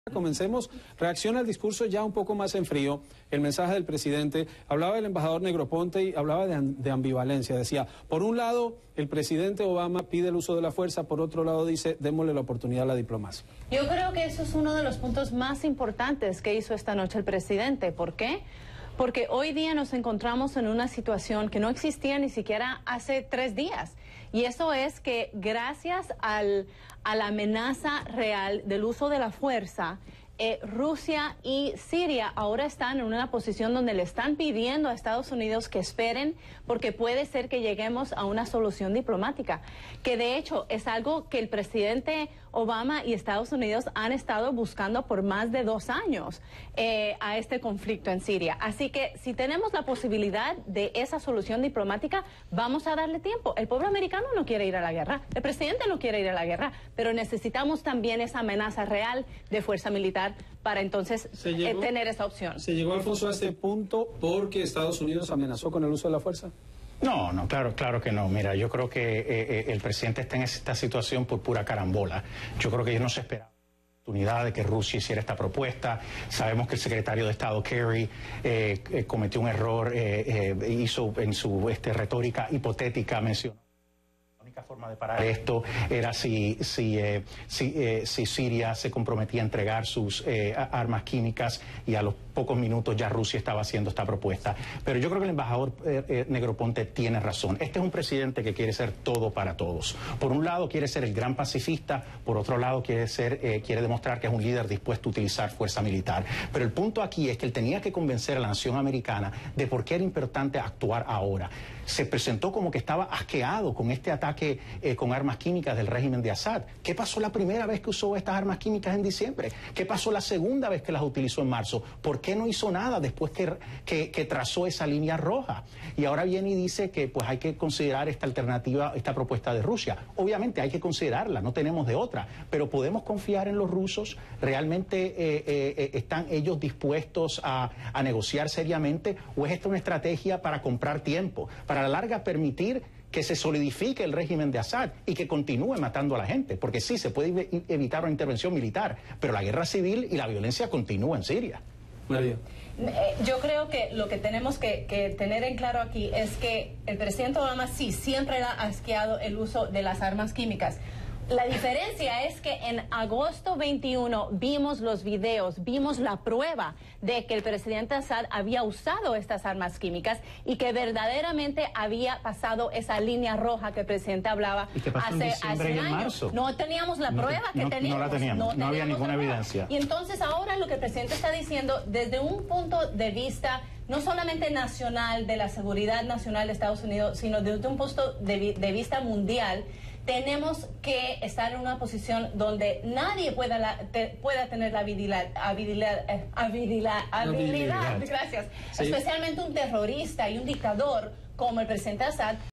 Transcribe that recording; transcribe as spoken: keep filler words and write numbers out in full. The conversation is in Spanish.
Comencemos. Reacciona al discurso ya un poco más en frío, el mensaje del presidente. Hablaba del embajador Negroponte y hablaba de, de ambivalencia. Decía, por un lado, el presidente Obama pide el uso de la fuerza, por otro lado dice, démosle la oportunidad a la diplomacia. Yo creo que eso es uno de los puntos más importantes que hizo esta noche el presidente. ¿Por qué? Porque hoy día nos encontramos en una situación que no existía ni siquiera hace tres días. Y eso es que gracias al, a la amenaza real del uso de la fuerza, eh, Rusia y Siria ahora están en una posición donde le están pidiendo a Estados Unidos que esperen, porque puede ser que lleguemos a una solución diplomática, que de hecho es algo que el presidente Obama y Estados Unidos han estado buscando por más de dos años eh, a este conflicto en Siria. Así que si tenemos la posibilidad de esa solución diplomática, vamos a darle tiempo. El pueblo americano no quiere ir a la guerra, el presidente no quiere ir a la guerra, pero necesitamos también esa amenaza real de fuerza militar para entonces llegó, eh, tener esa opción. ¿Se llegó, Alfonso, a este punto porque Estados Unidos amenazó con el uso de la fuerza? No, no, claro, claro que no. Mira, yo creo que eh, eh, el presidente está en esta situación por pura carambola. Yo creo que ellos no se esperaban la oportunidad de que Rusia hiciera esta propuesta. Sabemos que el secretario de Estado Kerry eh, eh, cometió un error, eh, eh, hizo en su este, retórica hipotética mencionó. La única forma de parar esto era si, si, eh, si, eh, si Siria se comprometía a entregar sus eh, armas químicas, y a los pocos minutos ya Rusia estaba haciendo esta propuesta. Pero yo creo que el embajador eh, eh, Negroponte tiene razón. Este es un presidente que quiere ser todo para todos. Por un lado quiere ser el gran pacifista, por otro lado quiere, ser, eh, quiere demostrar que es un líder dispuesto a utilizar fuerza militar. Pero el punto aquí es que él tenía que convencer a la nación americana de por qué era importante actuar ahora. Se presentó como que estaba asqueado con este ataque eh, con armas químicas del régimen de Assad. ¿Qué pasó la primera vez que usó estas armas químicas en diciembre? ¿Qué pasó la segunda vez que las utilizó en marzo? ¿Por qué no hizo nada después que, que, que trazó esa línea roja? Y ahora viene y dice que pues hay que considerar esta alternativa, esta propuesta de Rusia. Obviamente hay que considerarla, no tenemos de otra, pero ¿podemos confiar en los rusos? ¿Realmente eh, eh, están ellos dispuestos a, a negociar seriamente? ¿O es esta una estrategia para comprar tiempo, para a la larga permitir que se solidifique el régimen de Assad y que continúe matando a la gente? Porque sí, se puede evitar una intervención militar, pero la guerra civil y la violencia continúa en Siria. María. Yo creo que lo que tenemos que, que tener en claro aquí es que el presidente Obama sí siempre ha asqueado el uso de las armas químicas. La diferencia es que en agosto veintiuno vimos los videos, vimos la prueba de que el presidente Assad había usado estas armas químicas y que verdaderamente había pasado esa línea roja que el presidente hablaba hace, hace un año. Marzo? No teníamos la no, prueba que no, teníamos. No la teníamos, no, no había ninguna evidencia. Y entonces ahora lo que el presidente está diciendo desde un punto de vista no solamente nacional, de la seguridad nacional de Estados Unidos, sino desde un punto de, de vista mundial, tenemos que estar en una posición donde nadie pueda, la, te, pueda tener la habilidad, habilidad, eh, habilidad, habilidad, habilidad, gracias, sí. Especialmente un terrorista y un dictador como el presidente Assad.